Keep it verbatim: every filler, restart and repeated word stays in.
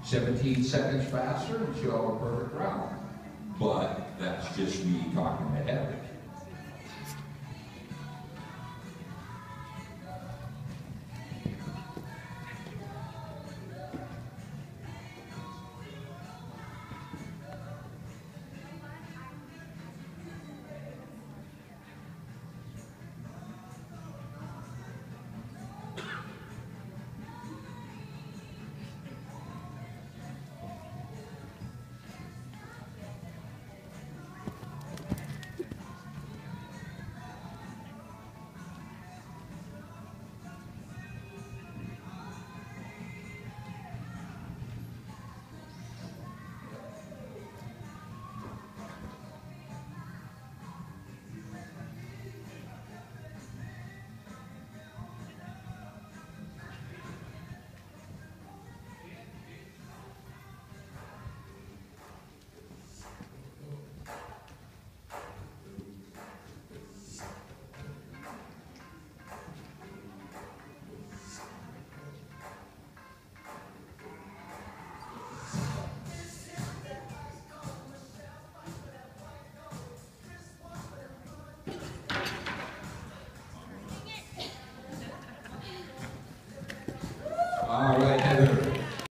seventeen seconds faster and she'll have a perfect round. But that's just me talking ahead. All right.